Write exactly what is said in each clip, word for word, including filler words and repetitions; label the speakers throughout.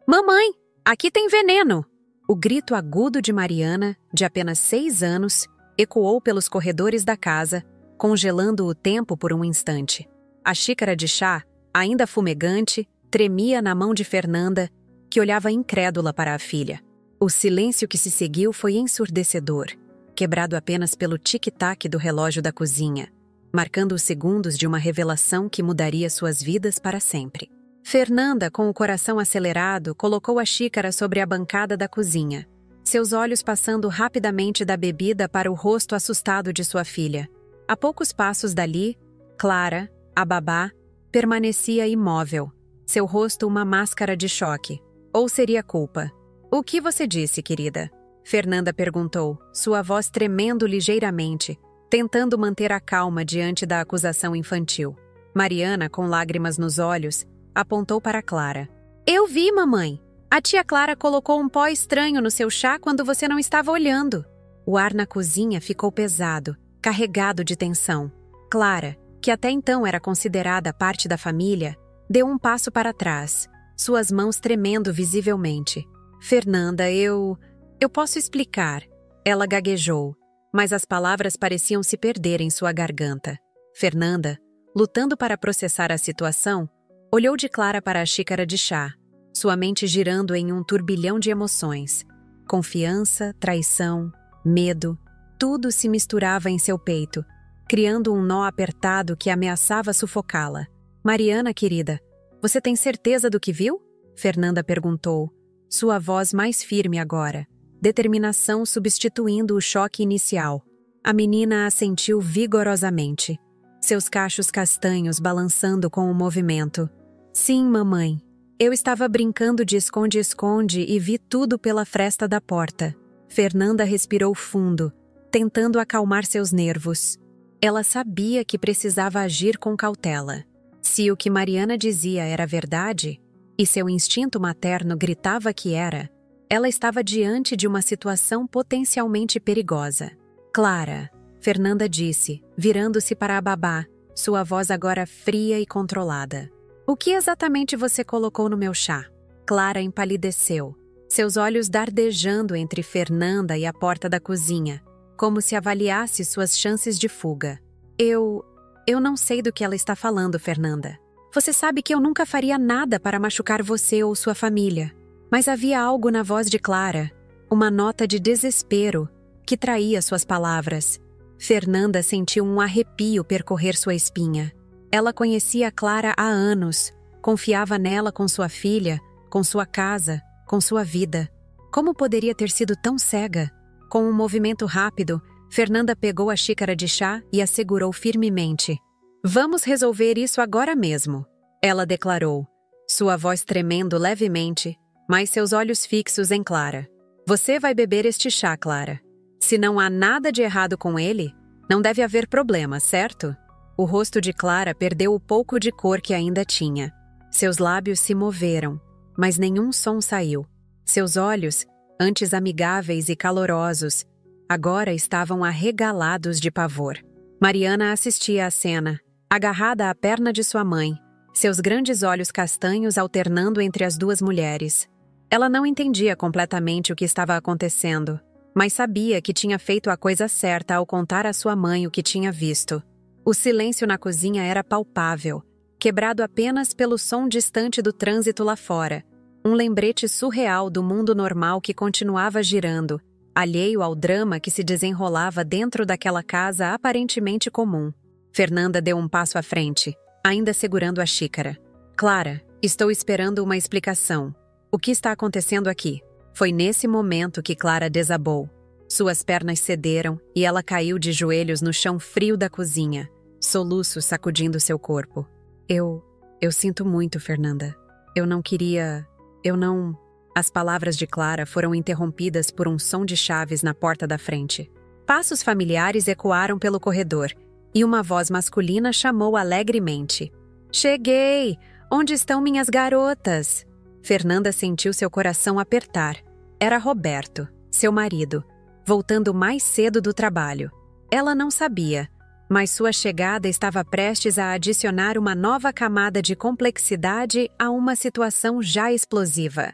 Speaker 1: Mamãe, aqui tem veneno! O grito agudo de Mariana, de apenas seis anos, ecoou pelos corredores da casa, congelando o tempo por um instante. A xícara de chá, ainda fumegante, tremia na mão de Fernanda, que olhava incrédula para a filha. O silêncio que se seguiu foi ensurdecedor, quebrado apenas pelo tic-tac do relógio da cozinha, marcando os segundos de uma revelação que mudaria suas vidas para sempre. Fernanda, com o coração acelerado, colocou a xícara sobre a bancada da cozinha, seus olhos passando rapidamente da bebida para o rosto assustado de sua filha. A poucos passos dali, Clara, a babá, permanecia imóvel, seu rosto uma máscara de choque. Ou seria culpa? "O que você disse, querida?" Fernanda perguntou, sua voz tremendo ligeiramente, tentando manter a calma diante da acusação infantil. Mariana, com lágrimas nos olhos, apontou para Clara. "Eu vi, mamãe. A tia Clara colocou um pó estranho no seu chá quando você não estava olhando." O ar na cozinha ficou pesado, carregado de tensão. Clara, que até então era considerada parte da família, deu um passo para trás, suas mãos tremendo visivelmente. "Fernanda, eu... eu posso explicar." Ela gaguejou, mas as palavras pareciam se perder em sua garganta. Fernanda, lutando para processar a situação, olhou de Clara para a xícara de chá, sua mente girando em um turbilhão de emoções. Confiança, traição, medo, tudo se misturava em seu peito, criando um nó apertado que ameaçava sufocá-la. "Mariana, querida, você tem certeza do que viu?" Fernanda perguntou, sua voz mais firme agora, determinação substituindo o choque inicial. A menina assentiu vigorosamente, seus cachos castanhos balançando com o movimento. "Sim, mamãe. Eu estava brincando de esconde-esconde e vi tudo pela fresta da porta." Fernanda respirou fundo, tentando acalmar seus nervos. Ela sabia que precisava agir com cautela. Se o que Mariana dizia era verdade, e seu instinto materno gritava que era, ela estava diante de uma situação potencialmente perigosa. "Clara", Fernanda disse, virando-se para a babá, sua voz agora fria e controlada. "O que exatamente você colocou no meu chá?" Clara empalideceu, seus olhos dardejando entre Fernanda e a porta da cozinha, como se avaliasse suas chances de fuga. Eu... eu não sei do que ela está falando, Fernanda. Você sabe que eu nunca faria nada para machucar você ou sua família. Mas havia algo na voz de Clara, uma nota de desespero, que traía suas palavras. Fernanda sentiu um arrepio percorrer sua espinha. Ela conhecia Clara há anos, confiava nela com sua filha, com sua casa, com sua vida. Como poderia ter sido tão cega? Com um movimento rápido, Fernanda pegou a xícara de chá e a segurou firmemente. "Vamos resolver isso agora mesmo", ela declarou, sua voz tremendo levemente, mas seus olhos fixos em Clara. "Você vai beber este chá, Clara. Se não há nada de errado com ele, não deve haver problema, certo?" O rosto de Clara perdeu o pouco de cor que ainda tinha. Seus lábios se moveram, mas nenhum som saiu. Seus olhos, antes amigáveis e calorosos, agora estavam arregalados de pavor. Mariana assistia à cena, agarrada à perna de sua mãe, seus grandes olhos castanhos alternando entre as duas mulheres. Ela não entendia completamente o que estava acontecendo, mas sabia que tinha feito a coisa certa ao contar à sua mãe o que tinha visto. O silêncio na cozinha era palpável, quebrado apenas pelo som distante do trânsito lá fora, um lembrete surreal do mundo normal que continuava girando, alheio ao drama que se desenrolava dentro daquela casa aparentemente comum. Fernanda deu um passo à frente, ainda segurando a xícara. "Clara, estou esperando uma explicação. O que está acontecendo aqui?" Foi nesse momento que Clara desabou. Suas pernas cederam e ela caiu de joelhos no chão frio da cozinha, soluços sacudindo seu corpo. Eu... eu sinto muito, Fernanda. Eu não queria... eu não... As palavras de Clara foram interrompidas por um som de chaves na porta da frente. Passos familiares ecoaram pelo corredor, e uma voz masculina chamou alegremente. "Cheguei! Onde estão minhas garotas?" Fernanda sentiu seu coração apertar. Era Roberto, seu marido, voltando mais cedo do trabalho. Ela não sabia, mas sua chegada estava prestes a adicionar uma nova camada de complexidade a uma situação já explosiva.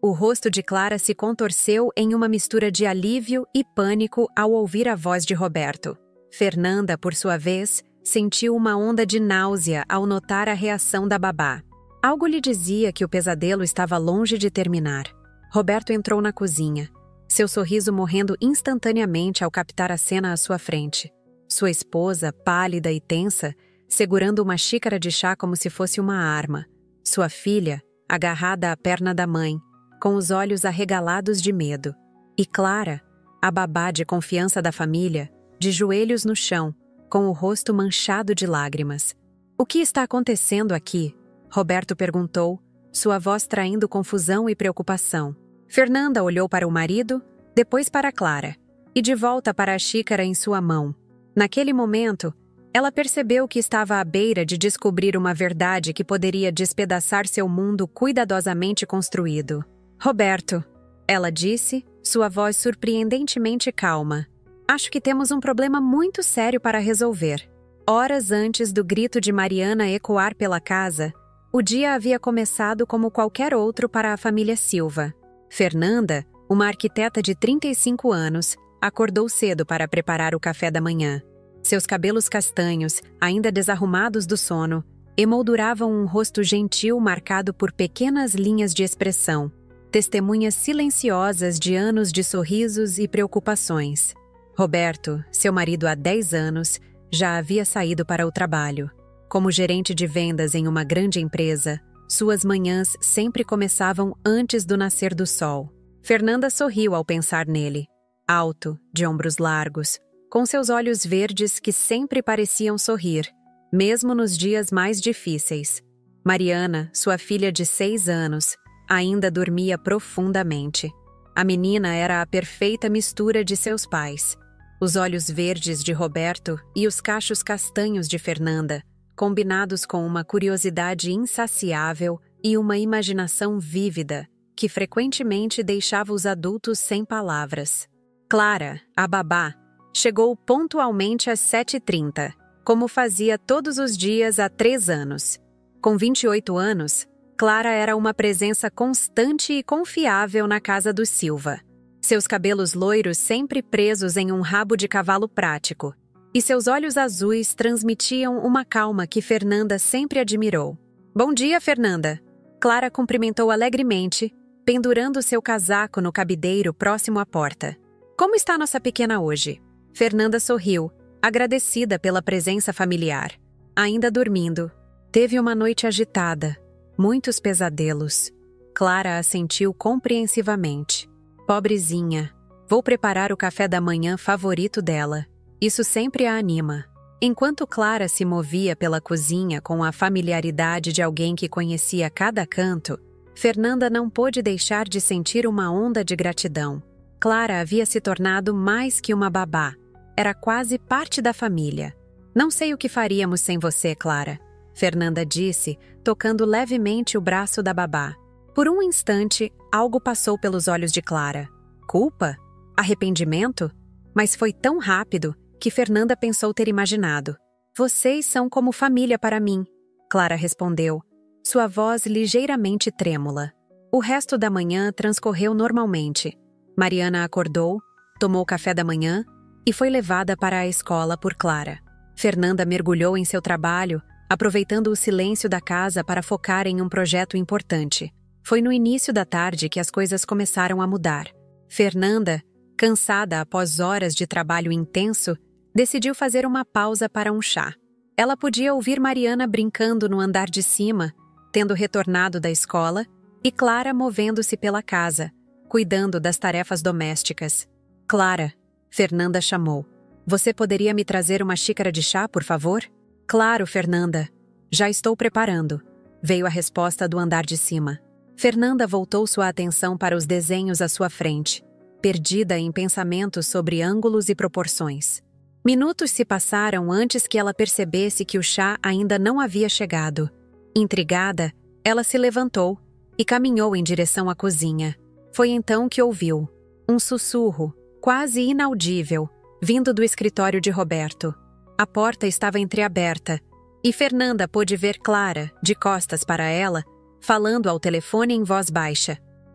Speaker 1: O rosto de Clara se contorceu em uma mistura de alívio e pânico ao ouvir a voz de Roberto. Fernanda, por sua vez, sentiu uma onda de náusea ao notar a reação da babá. Algo lhe dizia que o pesadelo estava longe de terminar. Roberto entrou na cozinha, seu sorriso morrendo instantaneamente ao captar a cena à sua frente. Sua esposa, pálida e tensa, segurando uma xícara de chá como se fosse uma arma. Sua filha, agarrada à perna da mãe, com os olhos arregalados de medo. E Clara, a babá de confiança da família, de joelhos no chão, com o rosto manchado de lágrimas. "O que está acontecendo aqui?" Roberto perguntou, sua voz traindo confusão e preocupação. Fernanda olhou para o marido, depois para Clara, e de volta para a xícara em sua mão. Naquele momento, ela percebeu que estava à beira de descobrir uma verdade que poderia despedaçar seu mundo cuidadosamente construído. "Roberto", ela disse, sua voz surpreendentemente calma. "Acho que temos um problema muito sério para resolver." Horas antes do grito de Mariana ecoar pela casa, o dia havia começado como qualquer outro para a família Silva. Fernanda, uma arquiteta de trinta e cinco anos, acordou cedo para preparar o café da manhã. Seus cabelos castanhos, ainda desarrumados do sono, emolduravam um rosto gentil marcado por pequenas linhas de expressão, testemunhas silenciosas de anos de sorrisos e preocupações. Roberto, seu marido há dez anos, já havia saído para o trabalho. Como gerente de vendas em uma grande empresa, suas manhãs sempre começavam antes do nascer do sol. Fernanda sorriu ao pensar nele. Alto, de ombros largos, com seus olhos verdes que sempre pareciam sorrir, mesmo nos dias mais difíceis. Mariana, sua filha de seis anos, ainda dormia profundamente. A menina era a perfeita mistura de seus pais. Os olhos verdes de Roberto e os cachos castanhos de Fernanda, combinados com uma curiosidade insaciável e uma imaginação vívida, que frequentemente deixava os adultos sem palavras. Clara, a babá, chegou pontualmente às sete e trinta, como fazia todos os dias há três anos. Com vinte e oito anos, Clara era uma presença constante e confiável na casa dos Silva. Seus cabelos loiros sempre presos em um rabo de cavalo prático, e seus olhos azuis transmitiam uma calma que Fernanda sempre admirou. "Bom dia, Fernanda!" Clara cumprimentou alegremente, pendurando seu casaco no cabideiro próximo à porta. "Como está nossa pequena hoje?" Fernanda sorriu, agradecida pela presença familiar. Ainda dormindo. Teve uma noite agitada, muitos pesadelos. Clara assentiu compreensivamente. "Pobrezinha, vou preparar o café da manhã favorito dela. Isso sempre a anima." Enquanto Clara se movia pela cozinha com a familiaridade de alguém que conhecia cada canto, Fernanda não pôde deixar de sentir uma onda de gratidão. Clara havia se tornado mais que uma babá. Era quase parte da família. "Não sei o que faríamos sem você, Clara", Fernanda disse, tocando levemente o braço da babá. Por um instante, algo passou pelos olhos de Clara. Culpa? Arrependimento? Mas foi tão rápido que Fernanda pensou ter imaginado. "Vocês são como família para mim", Clara respondeu, sua voz ligeiramente trêmula. O resto da manhã transcorreu normalmente. Mariana acordou, tomou café da manhã e foi levada para a escola por Clara. Fernanda mergulhou em seu trabalho, aproveitando o silêncio da casa para focar em um projeto importante. Foi no início da tarde que as coisas começaram a mudar. Fernanda, cansada após horas de trabalho intenso, decidiu fazer uma pausa para um chá. Ela podia ouvir Mariana brincando no andar de cima, tendo retornado da escola, e Clara movendo-se pela casa, cuidando das tarefas domésticas. "Clara", Fernanda chamou. "Você poderia me trazer uma xícara de chá, por favor?" "Claro, Fernanda. Já estou preparando", veio a resposta do andar de cima. Fernanda voltou sua atenção para os desenhos à sua frente, perdida em pensamentos sobre ângulos e proporções. Minutos se passaram antes que ela percebesse que o chá ainda não havia chegado. Intrigada, ela se levantou e caminhou em direção à cozinha. Foi então que ouviu um sussurro, quase inaudível, vindo do escritório de Roberto. A porta estava entreaberta e Fernanda pôde ver Clara, de costas para ela, falando ao telefone em voz baixa.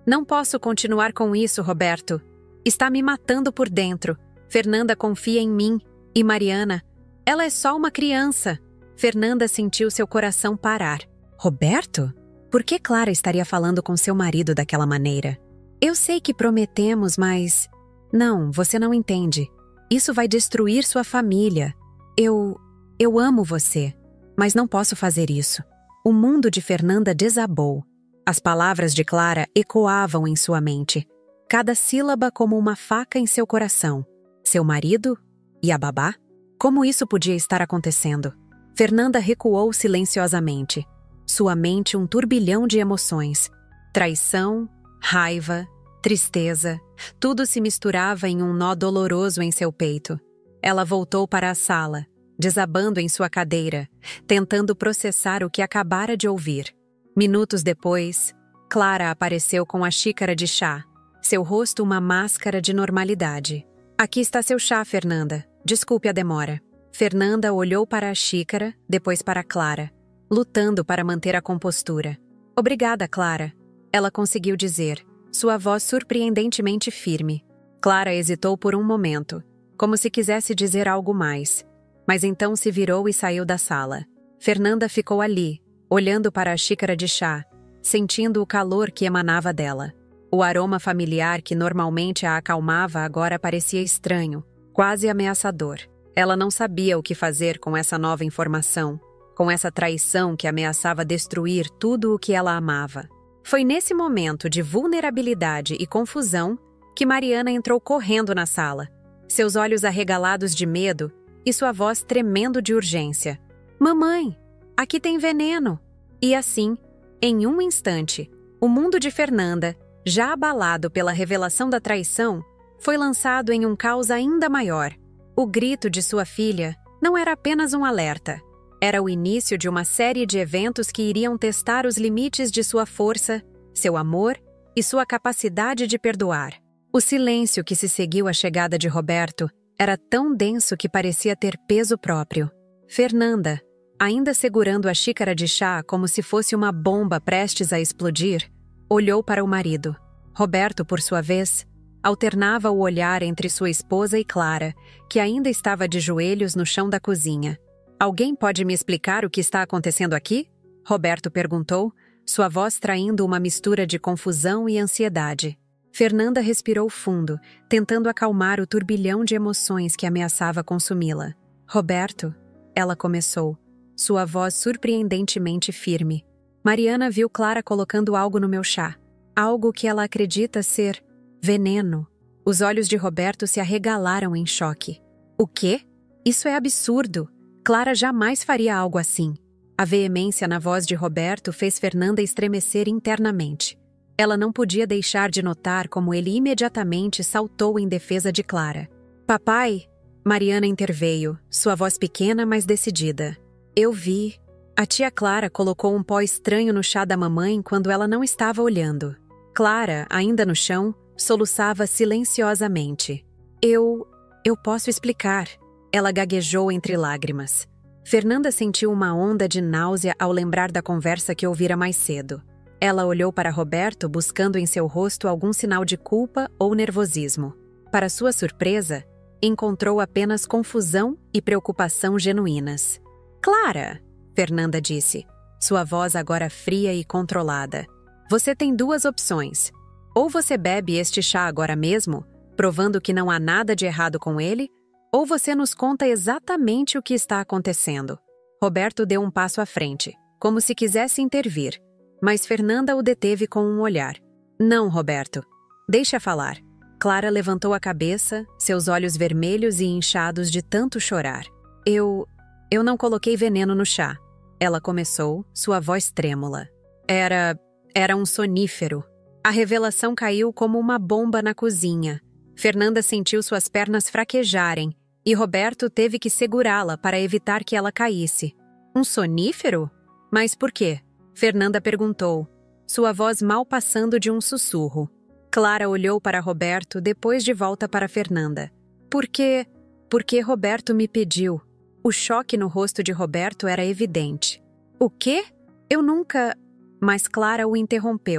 Speaker 1: Não posso continuar com isso, Roberto. Está me matando por dentro. Fernanda confia em mim. E Mariana? Ela é só uma criança. Fernanda sentiu seu coração parar. Roberto? Por que Clara estaria falando com seu marido daquela maneira? Eu sei que prometemos, mas... Não, você não entende. Isso vai destruir sua família. Eu... eu amo você, mas não posso fazer isso. O mundo de Fernanda desabou. As palavras de Clara ecoavam em sua mente, cada sílaba como uma faca em seu coração. Seu marido? E a babá? Como isso podia estar acontecendo? Fernanda recuou silenciosamente. Sua mente um turbilhão de emoções. Traição, raiva, tristeza, tudo se misturava em um nó doloroso em seu peito. Ela voltou para a sala, desabando em sua cadeira, tentando processar o que acabara de ouvir. Minutos depois, Clara apareceu com a xícara de chá, seu rosto uma máscara de normalidade. Aqui está seu chá, Fernanda. Desculpe a demora. Fernanda olhou para a xícara, depois para Clara, lutando para manter a compostura. Obrigada, Clara. Ela conseguiu dizer, sua voz surpreendentemente firme. Clara hesitou por um momento, como se quisesse dizer algo mais, mas então se virou e saiu da sala. Fernanda ficou ali, olhando para a xícara de chá, sentindo o calor que emanava dela. O aroma familiar que normalmente a acalmava agora parecia estranho, quase ameaçador. Ela não sabia o que fazer com essa nova informação, com essa traição que ameaçava destruir tudo o que ela amava. Foi nesse momento de vulnerabilidade e confusão que Mariana entrou correndo na sala, seus olhos arregalados de medo e sua voz tremendo de urgência. Mamãe, aqui tem veneno! E assim, em um instante, o mundo de Fernanda, já abalado pela revelação da traição, foi lançado em um caos ainda maior. O grito de sua filha não era apenas um alerta. Era o início de uma série de eventos que iriam testar os limites de sua força, seu amor e sua capacidade de perdoar. O silêncio que se seguiu à chegada de Roberto era tão denso que parecia ter peso próprio. Fernanda, ainda segurando a xícara de chá como se fosse uma bomba prestes a explodir, olhou para o marido. Roberto, por sua vez, alternava o olhar entre sua esposa e Clara, que ainda estava de joelhos no chão da cozinha. Alguém pode me explicar o que está acontecendo aqui? Roberto perguntou, sua voz traindo uma mistura de confusão e ansiedade. Fernanda respirou fundo, tentando acalmar o turbilhão de emoções que ameaçava consumi-la. Roberto, ela começou, sua voz surpreendentemente firme. Mariana viu Clara colocando algo no meu chá, algo que ela acredita ser veneno. Os olhos de Roberto se arregalaram em choque. O quê? Isso é absurdo! Clara jamais faria algo assim. A veemência na voz de Roberto fez Fernanda estremecer internamente. Ela não podia deixar de notar como ele imediatamente saltou em defesa de Clara. Papai, Mariana interveio, sua voz pequena, mas decidida. Eu vi. A tia Clara colocou um pó estranho no chá da mamãe quando ela não estava olhando. Clara, ainda no chão, soluçava silenciosamente. Eu... eu posso explicar. Ela gaguejou entre lágrimas. Fernanda sentiu uma onda de náusea ao lembrar da conversa que ouvira mais cedo. Ela olhou para Roberto buscando em seu rosto algum sinal de culpa ou nervosismo. Para sua surpresa, encontrou apenas confusão e preocupação genuínas. Clara, Fernanda disse, sua voz agora fria e controlada. Você tem duas opções. Ou você bebe este chá agora mesmo, provando que não há nada de errado com ele, ou você nos conta exatamente o que está acontecendo. Roberto deu um passo à frente, como se quisesse intervir, mas Fernanda o deteve com um olhar. Não, Roberto. Deixa falar. Clara levantou a cabeça, seus olhos vermelhos e inchados de tanto chorar. Eu... eu não coloquei veneno no chá. Ela começou, sua voz trêmula. Era... era um sonífero. A revelação caiu como uma bomba na cozinha. Fernanda sentiu suas pernas fraquejarem e Roberto teve que segurá-la para evitar que ela caísse. Um sonífero? Mas por quê? Fernanda perguntou, sua voz mal passando de um sussurro. Clara olhou para Roberto, depois de volta para Fernanda. Por quê? Porque Roberto me pediu. O choque no rosto de Roberto era evidente. O quê? Eu nunca... Mas Clara o interrompeu.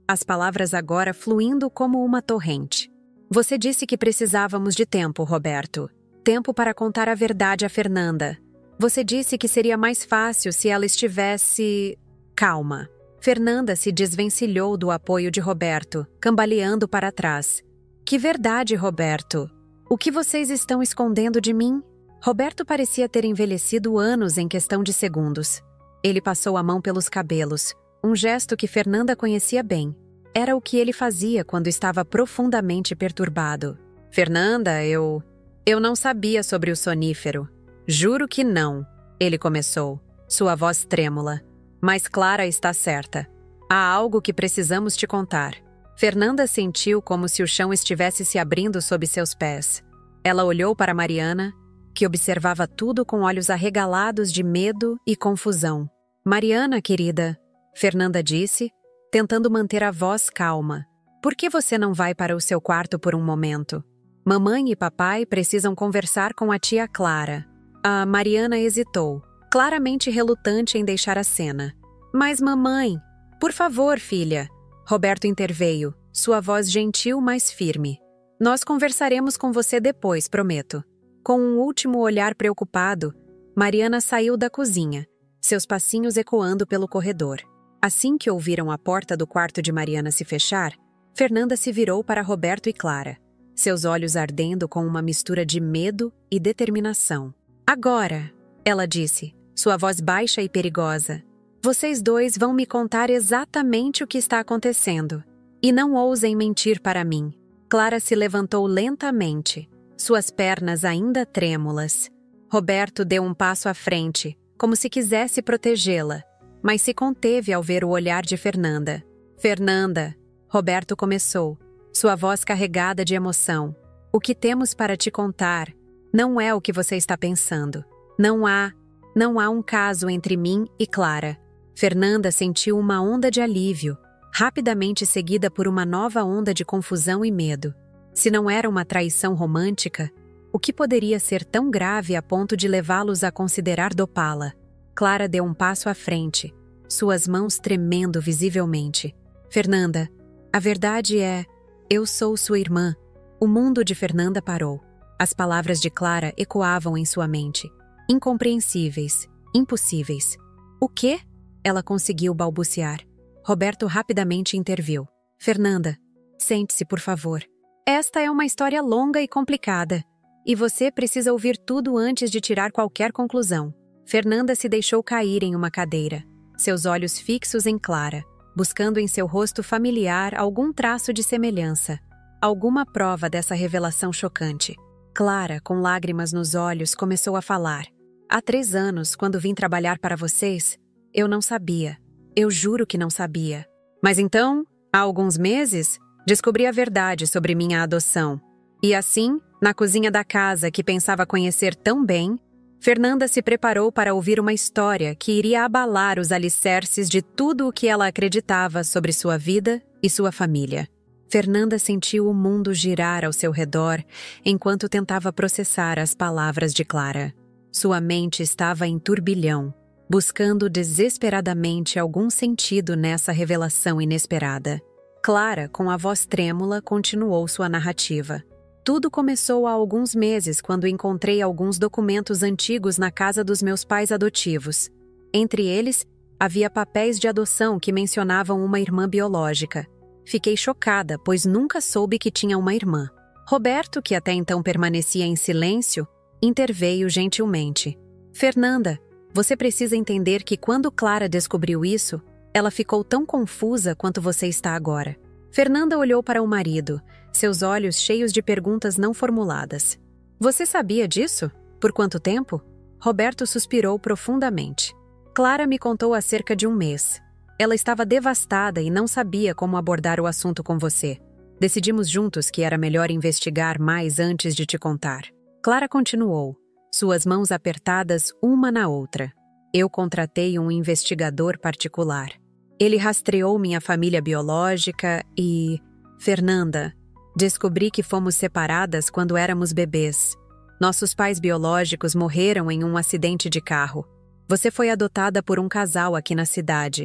Speaker 1: as palavras agora fluindo como uma torrente. Você disse que precisávamos de tempo, Roberto. Tempo para contar a verdade a Fernanda. Você disse que seria mais fácil se ela estivesse... Calma. Fernanda se desvencilhou do apoio de Roberto, cambaleando para trás. Que verdade, Roberto? O que vocês estão escondendo de mim? Roberto parecia ter envelhecido anos em questão de segundos. Ele passou a mão pelos cabelos, um gesto que Fernanda conhecia bem. Era o que ele fazia quando estava profundamente perturbado. Fernanda, eu... Eu não sabia sobre o sonífero. Juro que não, ele começou, sua voz trêmula. Mas Clara está certa. Há algo que precisamos te contar. Fernanda sentiu como se o chão estivesse se abrindo sob seus pés. Ela olhou para Mariana, que observava tudo com olhos arregalados de medo e confusão. Mariana, querida, Fernanda disse, tentando manter a voz calma. Por que você não vai para o seu quarto por um momento? Mamãe e papai precisam conversar com a tia Clara. A Mariana hesitou, claramente relutante em deixar a cena. Mas mamãe... Por favor, filha. Roberto interveio, sua voz gentil, mas firme. Nós conversaremos com você depois, prometo. Com um último olhar preocupado, Mariana saiu da cozinha, seus passinhos ecoando pelo corredor. Assim que ouviram a porta do quarto de Mariana se fechar, Fernanda se virou para Roberto e Clara, seus olhos ardendo com uma mistura de medo e determinação. Agora, ela disse, sua voz baixa e perigosa, vocês dois vão me contar exatamente o que está acontecendo. E não ousem mentir para mim. Clara se levantou lentamente, suas pernas ainda trêmulas. Roberto deu um passo à frente, como se quisesse protegê-la, mas se conteve ao ver o olhar de Fernanda. Fernanda, Roberto começou, sua voz carregada de emoção. O que temos para te contar não é o que você está pensando. Não há, não há um caso entre mim e Clara. Fernanda sentiu uma onda de alívio, rapidamente seguida por uma nova onda de confusão e medo. Se não era uma traição romântica, o que poderia ser tão grave a ponto de levá-los a considerar dopá-la? Clara deu um passo à frente, suas mãos tremendo visivelmente. Fernanda, a verdade é, eu sou sua irmã. O mundo de Fernanda parou. As palavras de Clara ecoavam em sua mente. Incompreensíveis, impossíveis. O quê? Ela conseguiu balbuciar. Roberto rapidamente interviu. Fernanda, sente-se, por favor. Esta é uma história longa e complicada, e você precisa ouvir tudo antes de tirar qualquer conclusão. Fernanda se deixou cair em uma cadeira, seus olhos fixos em Clara, buscando em seu rosto familiar algum traço de semelhança, alguma prova dessa revelação chocante. Clara, com lágrimas nos olhos, começou a falar. Há três anos, quando vim trabalhar para vocês, eu não sabia. Eu juro que não sabia. Mas então, há alguns meses, descobri a verdade sobre minha adoção. E assim, na cozinha da casa que pensava conhecer tão bem, Fernanda se preparou para ouvir uma história que iria abalar os alicerces de tudo o que ela acreditava sobre sua vida e sua família. Fernanda sentiu o mundo girar ao seu redor enquanto tentava processar as palavras de Clara. Sua mente estava em turbilhão, buscando desesperadamente algum sentido nessa revelação inesperada. Clara, com a voz trêmula, continuou sua narrativa. Tudo começou há alguns meses quando encontrei alguns documentos antigos na casa dos meus pais adotivos. Entre eles, havia papéis de adoção que mencionavam uma irmã biológica. Fiquei chocada, pois nunca soube que tinha uma irmã. Roberto, que até então permanecia em silêncio, interveio gentilmente. Fernanda, você precisa entender que quando Clara descobriu isso, ela ficou tão confusa quanto você está agora. Fernanda olhou para o marido, seus olhos cheios de perguntas não formuladas. Você sabia disso? Por quanto tempo? Roberto suspirou profundamente. Clara me contou há cerca de um mês. Ela estava devastada e não sabia como abordar o assunto com você. Decidimos juntos que era melhor investigar mais antes de te contar. Clara continuou, suas mãos apertadas uma na outra. Eu contratei um investigador particular. Ele rastreou minha família biológica e... Fernanda, descobri que fomos separadas quando éramos bebês. Nossos pais biológicos morreram em um acidente de carro. Você foi adotada por um casal aqui na cidade.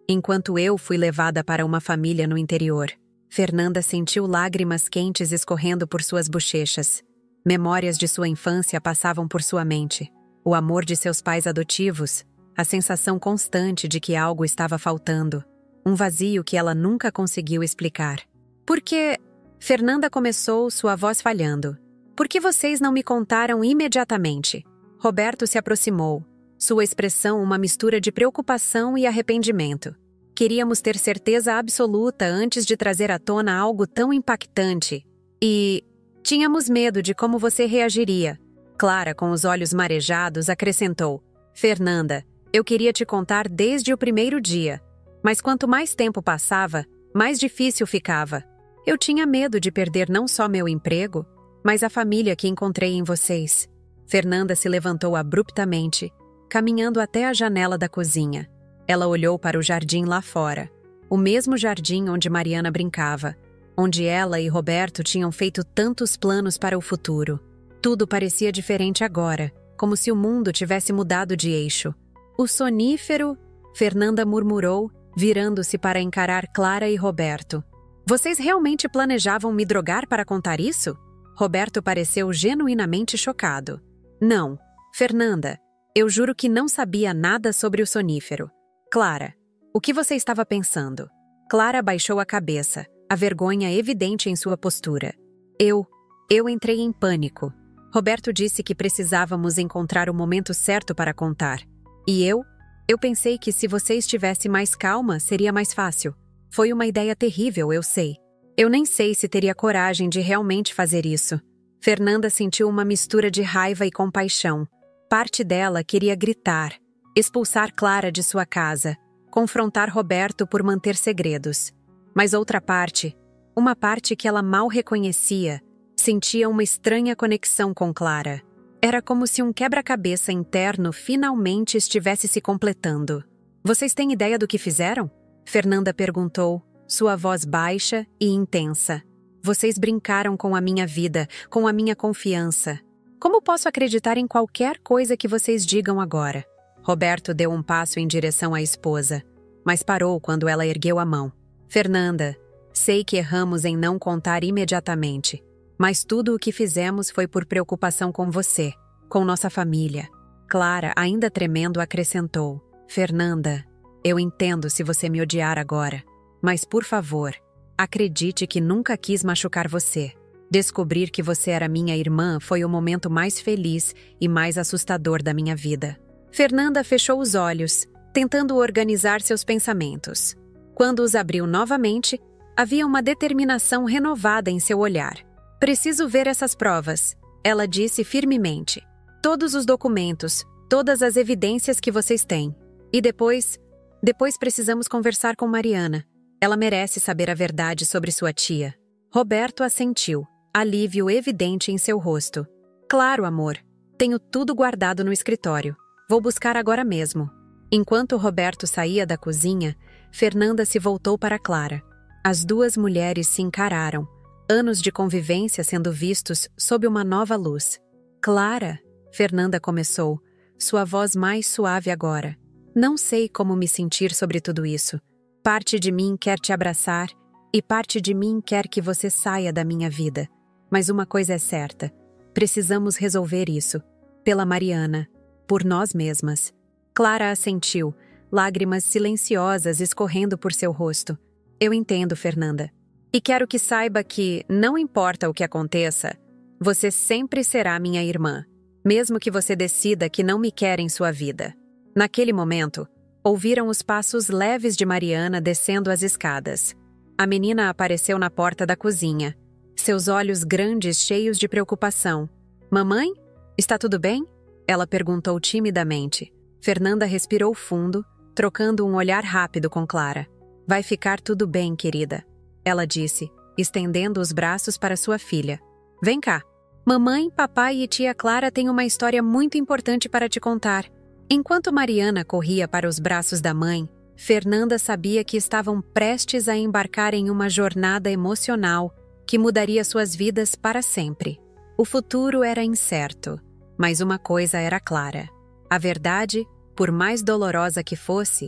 Speaker 1: enquanto eu fui levada para uma família no interior. Fernanda sentiu lágrimas quentes escorrendo por suas bochechas. Memórias de sua infância passavam por sua mente. O amor de seus pais adotivos, a sensação constante de que algo estava faltando. Um vazio que ela nunca conseguiu explicar. Por que... Fernanda começou, sua voz falhando. Por que vocês não me contaram imediatamente? Roberto se aproximou. Sua expressão uma mistura de preocupação e arrependimento. Queríamos ter certeza absoluta antes de trazer à tona algo tão impactante. E... tínhamos medo de como você reagiria. Clara, com os olhos marejados, acrescentou. Fernanda, eu queria te contar desde o primeiro dia. Mas quanto mais tempo passava, mais difícil ficava. Eu tinha medo de perder não só meu emprego, mas a família que encontrei em vocês. Fernanda se levantou abruptamente, caminhando até a janela da cozinha. Ela olhou para o jardim lá fora. O mesmo jardim onde Mariana brincava, onde ela e Roberto tinham feito tantos planos para o futuro. Tudo parecia diferente agora, como se o mundo tivesse mudado de eixo. O sonífero, Fernanda murmurou, virando-se para encarar Clara e Roberto. Vocês realmente planejavam me drogar para contar isso? Roberto pareceu genuinamente chocado. Não, Fernanda, eu juro que não sabia nada sobre o sonífero. Clara, o que você estava pensando? Clara baixou a cabeça, a vergonha evidente em sua postura. Eu, eu entrei em pânico. Roberto disse que precisávamos encontrar o momento certo para contar. E eu? Eu pensei que se você estivesse mais calma, seria mais fácil. Foi uma ideia terrível, eu sei. Eu nem sei se teria coragem de realmente fazer isso. Fernanda sentiu uma mistura de raiva e compaixão. Parte dela queria gritar, expulsar Clara de sua casa, confrontar Roberto por manter segredos. Mas outra parte, uma parte que ela mal reconhecia, sentia uma estranha conexão com Clara. Era como se um quebra-cabeça interno finalmente estivesse se completando. Vocês têm ideia do que fizeram? Fernanda perguntou, sua voz baixa e intensa. Vocês brincaram com a minha vida, com a minha confiança. Como posso acreditar em qualquer coisa que vocês digam agora? Roberto deu um passo em direção à esposa, mas parou quando ela ergueu a mão. Fernanda, sei que erramos em não contar imediatamente. Mas tudo o que fizemos foi por preocupação com você, com nossa família. Clara, ainda tremendo, acrescentou. Fernanda, eu entendo se você me odiar agora. Mas, por favor, acredite que nunca quis machucar você. Descobrir que você era minha irmã foi o momento mais feliz e mais assustador da minha vida. Fernanda fechou os olhos, tentando organizar seus pensamentos. Quando os abriu novamente, havia uma determinação renovada em seu olhar. Preciso ver essas provas, ela disse firmemente. Todos os documentos, todas as evidências que vocês têm. E depois, depois precisamos conversar com Mariana. Ela merece saber a verdade sobre sua tia. Roberto assentiu, alívio evidente em seu rosto. Claro, amor. Tenho tudo guardado no escritório. Vou buscar agora mesmo. Enquanto Roberto saía da cozinha, Fernanda se voltou para Clara. As duas mulheres se encararam. Anos de convivência sendo vistos sob uma nova luz. Clara, Fernanda começou, sua voz mais suave agora. Não sei como me sentir sobre tudo isso. Parte de mim quer te abraçar e parte de mim quer que você saia da minha vida. Mas uma coisa é certa. Precisamos resolver isso. Pela Mariana. Por nós mesmas. Clara assentiu, lágrimas silenciosas escorrendo por seu rosto. Eu entendo, Fernanda. E quero que saiba que, não importa o que aconteça, você sempre será minha irmã, mesmo que você decida que não me quer em sua vida. Naquele momento, ouviram os passos leves de Mariana descendo as escadas. A menina apareceu na porta da cozinha, seus olhos grandes cheios de preocupação. Mamãe? Está tudo bem? Ela perguntou timidamente. Fernanda respirou fundo, trocando um olhar rápido com Clara. Vai ficar tudo bem, querida. Ela disse, estendendo os braços para sua filha. Vem cá. Mamãe, papai e tia Clara têm uma história muito importante para te contar. Enquanto Mariana corria para os braços da mãe, Fernanda sabia que estavam prestes a embarcar em uma jornada emocional que mudaria suas vidas para sempre. O futuro era incerto, mas uma coisa era clara. A verdade, por mais dolorosa que fosse,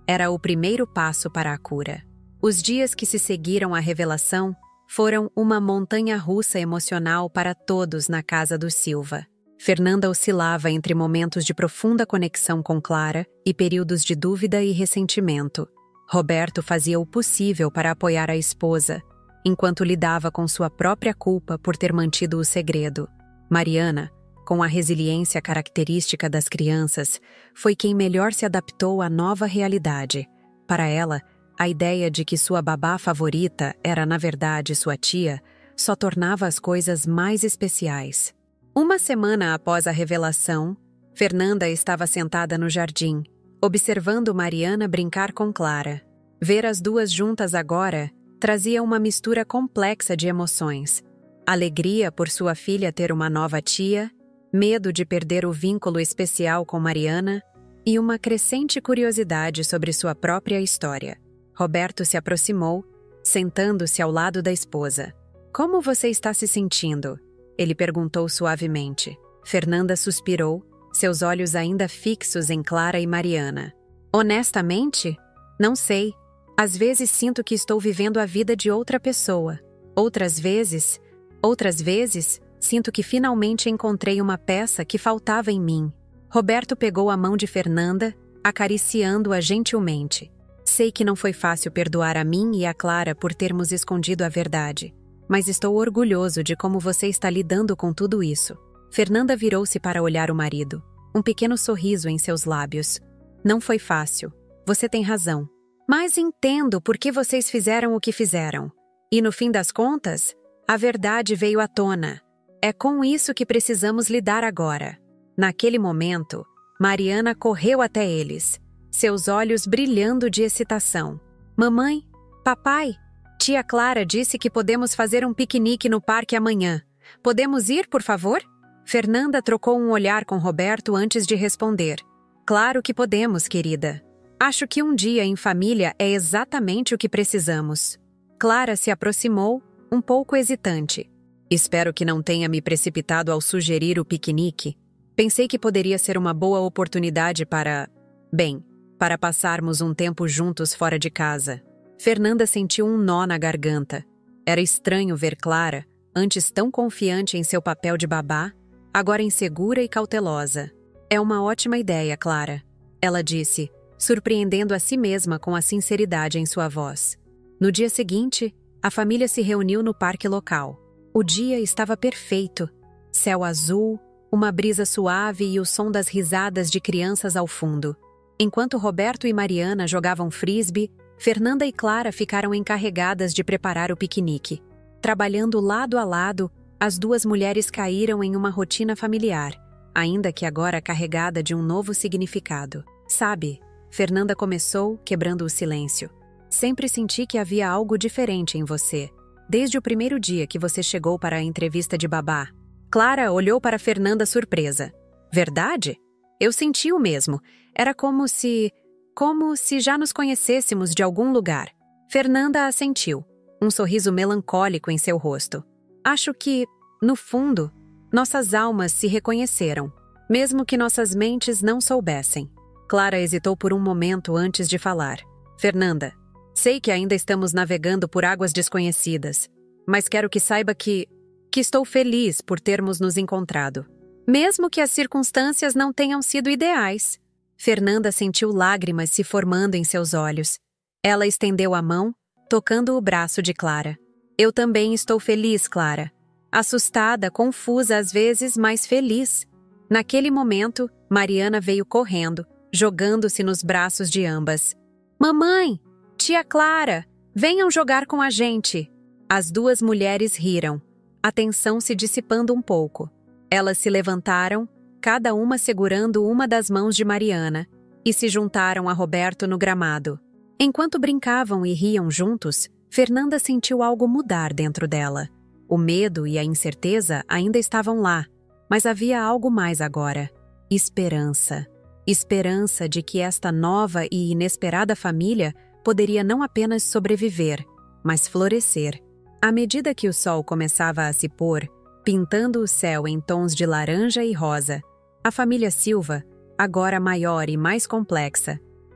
Speaker 1: era o primeiro passo para a cura. Os dias que se seguiram à revelação foram uma montanha-russa emocional para todos na casa dos Silva. Fernanda oscilava entre momentos de profunda conexão com Clara e períodos de dúvida e ressentimento. Roberto fazia o possível para apoiar a esposa, enquanto lidava com sua própria culpa por ter mantido o segredo. Mariana, com a resiliência característica das crianças, foi quem melhor se adaptou à nova realidade. Para ela, a ideia de que sua babá favorita era, na verdade, sua tia, só tornava as coisas mais especiais. Uma semana após a revelação, Fernanda estava sentada no jardim, observando Mariana brincar com Clara. Ver as duas juntas agora trazia uma mistura complexa de emoções. Alegria por sua filha ter uma nova tia, medo de perder o vínculo especial com Mariana e uma crescente curiosidade sobre sua própria história. Roberto se aproximou, sentando-se ao lado da esposa. "Como você está se sentindo?" ele perguntou suavemente. Fernanda suspirou, seus olhos ainda fixos em Clara e Mariana. "Honestamente, não sei. Às vezes sinto que estou vivendo a vida de outra pessoa. Outras vezes, outras vezes, sinto que finalmente encontrei uma peça que faltava em mim." Roberto pegou a mão de Fernanda, acariciando-a gentilmente. "Sei que não foi fácil perdoar a mim e a Clara por termos escondido a verdade, mas estou orgulhoso de como você está lidando com tudo isso." Fernanda virou-se para olhar o marido, um pequeno sorriso em seus lábios. "Não foi fácil. Você tem razão. Mas entendo por que vocês fizeram o que fizeram. E no fim das contas, a verdade veio à tona. É com isso que precisamos lidar agora." Naquele momento, Mariana correu até eles, seus olhos brilhando de excitação. "Mamãe, papai, tia Clara disse que podemos fazer um piquenique no parque amanhã. Podemos ir, por favor?" Fernanda trocou um olhar com Roberto antes de responder. "Claro que podemos, querida. Acho que um dia em família é exatamente o que precisamos." Clara se aproximou, um pouco hesitante. "Espero que não tenha me precipitado ao sugerir o piquenique. Pensei que poderia ser uma boa oportunidade para... bem, para passarmos um tempo juntos fora de casa." Fernanda sentiu um nó na garganta. Era estranho ver Clara, antes tão confiante em seu papel de babá, agora insegura e cautelosa. "É uma ótima ideia, Clara," ela disse, surpreendendo a si mesma com a sinceridade em sua voz. No dia seguinte, a família se reuniu no parque local. O dia estava perfeito. Céu azul, uma brisa suave e o som das risadas de crianças ao fundo. Enquanto Roberto e Mariana jogavam frisbee, Fernanda e Clara ficaram encarregadas de preparar o piquenique. Trabalhando lado a lado, as duas mulheres caíram em uma rotina familiar, ainda que agora carregada de um novo significado. "Sabe," Fernanda começou, quebrando o silêncio. "Sempre senti que havia algo diferente em você, desde o primeiro dia que você chegou para a entrevista de babá." Clara olhou para Fernanda surpresa. "Verdade? Eu senti o mesmo. Era como se... como se já nos conhecêssemos de algum lugar." Fernanda assentiu, um sorriso melancólico em seu rosto. "Acho que, no fundo, nossas almas se reconheceram, mesmo que nossas mentes não soubessem." Clara hesitou por um momento antes de falar. "Fernanda, sei que ainda estamos navegando por águas desconhecidas, mas quero que saiba que... que estou feliz por termos nos encontrado. Mesmo que as circunstâncias não tenham sido ideais." Fernanda sentiu lágrimas se formando em seus olhos. Ela estendeu a mão, tocando o braço de Clara. "Eu também estou feliz, Clara. Assustada, confusa às vezes, mas feliz." Naquele momento, Mariana veio correndo, jogando-se nos braços de ambas. "Mamãe! Tia Clara! Venham jogar com a gente!" As duas mulheres riram, a tensão se dissipando um pouco. Elas se levantaram, cada uma segurando uma das mãos de Mariana, e se juntaram a Roberto no gramado. Enquanto brincavam e riam juntos, Fernanda sentiu algo mudar dentro dela. O medo e a incerteza ainda estavam lá, mas havia algo mais agora. Esperança. Esperança de que esta nova e inesperada família poderia não apenas sobreviver, mas florescer. À medida que o sol começava a se pôr, pintando o céu em tons de laranja e rosa, a família Silva, agora maior e mais complexa,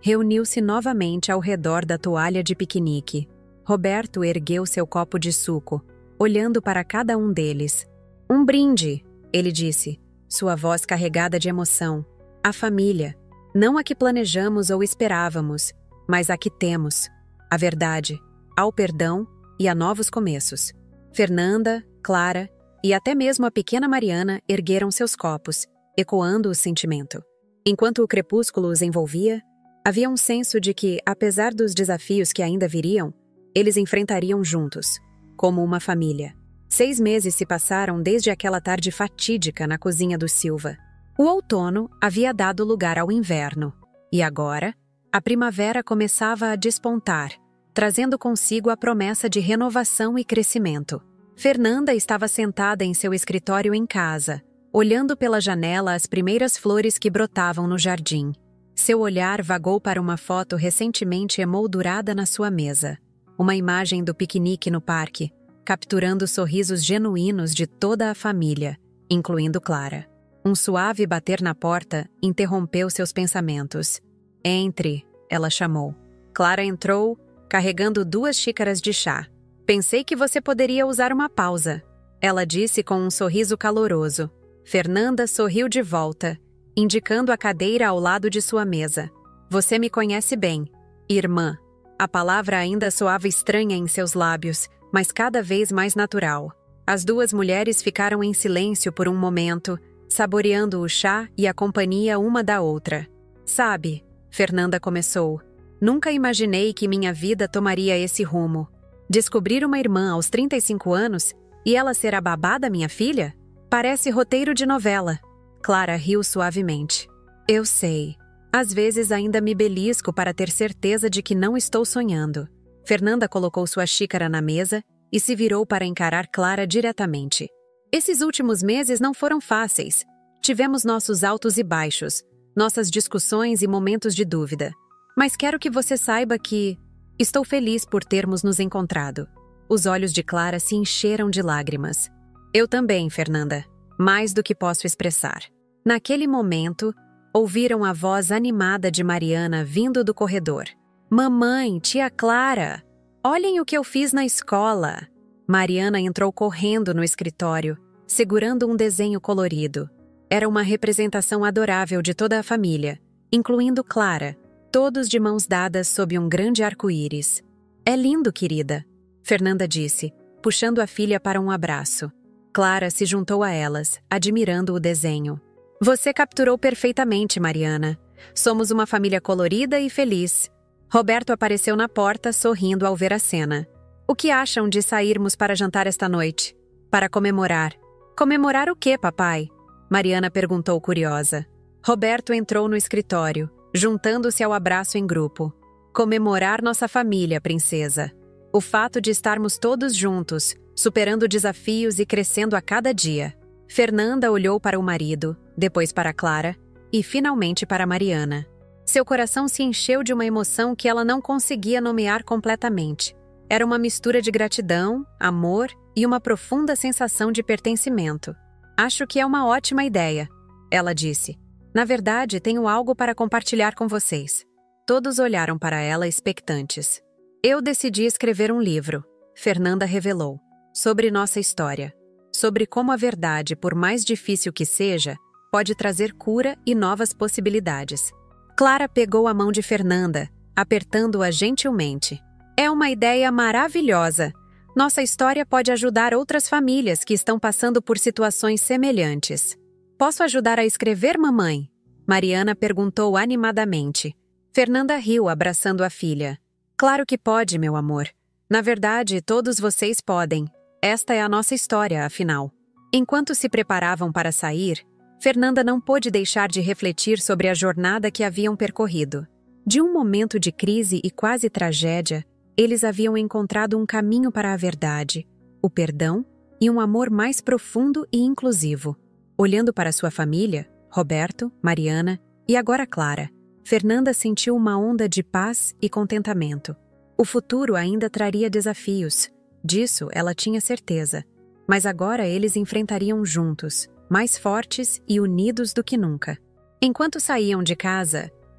Speaker 1: reuniu-se novamente ao redor da toalha de piquenique. Roberto ergueu seu copo de suco, olhando para cada um deles. Um brinde, ele disse, sua voz carregada de emoção. A família, não a que planejamos ou esperávamos, mas a que temos. A verdade, ao perdão e a novos começos. Fernanda, Clara e até mesmo a pequena Mariana ergueram seus copos, ecoando o sentimento. Enquanto o crepúsculo os envolvia, havia um senso de que, apesar dos desafios que ainda viriam, eles enfrentariam juntos, como uma família. Seis meses se passaram desde aquela tarde fatídica na cozinha do Silva. O outono havia dado lugar ao inverno, e agora, a primavera começava a despontar, trazendo consigo a promessa de renovação e crescimento. Fernanda estava sentada em seu escritório em casa, olhando pela janela as primeiras flores que brotavam no jardim. Seu olhar vagou para uma foto recentemente emoldurada na sua mesa. Uma imagem do piquenique no parque, capturando sorrisos genuínos de toda a família, incluindo Clara. Um suave bater na porta interrompeu seus pensamentos. Entre, ela chamou. Clara entrou, carregando duas xícaras de chá. Pensei que você poderia usar uma pausa, ela disse com um sorriso caloroso. Fernanda sorriu de volta, indicando a cadeira ao lado de sua mesa. Você me conhece bem, irmã. A palavra ainda soava estranha em seus lábios, mas cada vez mais natural. As duas mulheres ficaram em silêncio por um momento, saboreando o chá e a companhia uma da outra. Sabe, Fernanda começou, nunca imaginei que minha vida tomaria esse rumo. Descobrir uma irmã aos trinta e cinco anos e ela ser a babá da minha filha? Parece roteiro de novela. Clara riu suavemente. Eu sei. Às vezes ainda me belisco para ter certeza de que não estou sonhando. Fernanda colocou sua xícara na mesa e se virou para encarar Clara diretamente. Esses últimos meses não foram fáceis. Tivemos nossos altos e baixos, nossas discussões e momentos de dúvida. Mas quero que você saiba que estou feliz por termos nos encontrado. Os olhos de Clara se encheram de lágrimas. Eu também, Fernanda. Mais do que posso expressar. Naquele momento, ouviram a voz animada de Mariana vindo do corredor. Mamãe, tia Clara, olhem o que eu fiz na escola. Mariana entrou correndo no escritório, segurando um desenho colorido. Era uma representação adorável de toda a família, incluindo Clara, todos de mãos dadas sob um grande arco-íris. É lindo, querida, Fernanda disse, puxando a filha para um abraço. Clara se juntou a elas, admirando o desenho. Você capturou perfeitamente, Mariana. Somos uma família colorida e feliz. Roberto apareceu na porta, sorrindo ao ver a cena. O que acham de sairmos para jantar esta noite? Para comemorar. Comemorar o quê, papai? Mariana perguntou curiosa. Roberto entrou no escritório, juntando-se ao abraço em grupo. Comemorar nossa família, princesa. O fato de estarmos todos juntos, superando desafios e crescendo a cada dia. Fernanda olhou para o marido, depois para Clara e finalmente para Mariana. Seu coração se encheu de uma emoção que ela não conseguia nomear completamente. Era uma mistura de gratidão, amor e uma profunda sensação de pertencimento. Acho que é uma ótima ideia, ela disse. Na verdade, tenho algo para compartilhar com vocês. Todos olharam para ela expectantes. Eu decidi escrever um livro, Fernanda revelou, sobre nossa história. Sobre como a verdade, por mais difícil que seja, pode trazer cura e novas possibilidades. Clara pegou a mão de Fernanda, apertando-a gentilmente. É uma ideia maravilhosa. Nossa história pode ajudar outras famílias que estão passando por situações semelhantes. Posso ajudar a escrever, mamãe? Mariana perguntou animadamente. Fernanda riu, abraçando a filha. Claro que pode, meu amor. Na verdade, todos vocês podem. Esta é a nossa história, afinal. Enquanto se preparavam para sair, Fernanda não pôde deixar de refletir sobre a jornada que haviam percorrido. De um momento de crise e quase tragédia, eles haviam encontrado um caminho para a verdade, o perdão e um amor mais profundo e inclusivo. Olhando para sua família, Roberto, Mariana e agora Clara, Fernanda sentiu uma onda de paz e contentamento. O futuro ainda traria desafios, disso ela tinha certeza, mas agora eles enfrentariam juntos, mais fortes e unidos do que nunca. Enquanto saíam de casa,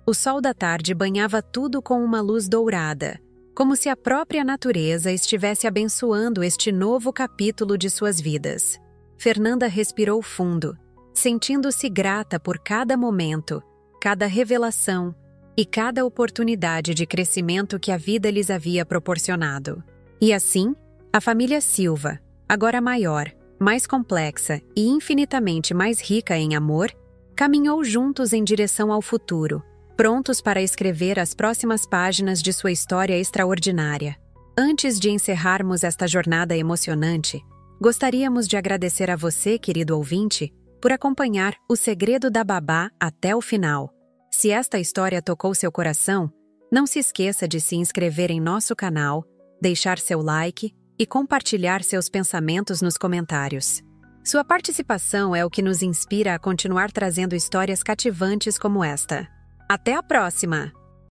Speaker 1: O sol da tarde banhava tudo com uma luz dourada, como se a própria natureza estivesse abençoando este novo capítulo de suas vidas. Fernanda respirou fundo, sentindo-se grata por cada momento, cada revelação e cada oportunidade de crescimento que a vida lhes havia proporcionado. E assim, a família Silva, agora maior, mais complexa e infinitamente mais rica em amor, caminhou juntos em direção ao futuro, prontos para escrever as próximas páginas de sua história extraordinária. Antes de encerrarmos esta jornada emocionante, gostaríamos de agradecer a você, querido ouvinte, por acompanhar O Segredo da Babá até o final. Se esta história tocou seu coração, não se esqueça de se inscrever em nosso canal, deixar seu like e compartilhar seus pensamentos nos comentários. Sua participação é o que nos inspira a continuar trazendo histórias cativantes como esta. Até a próxima!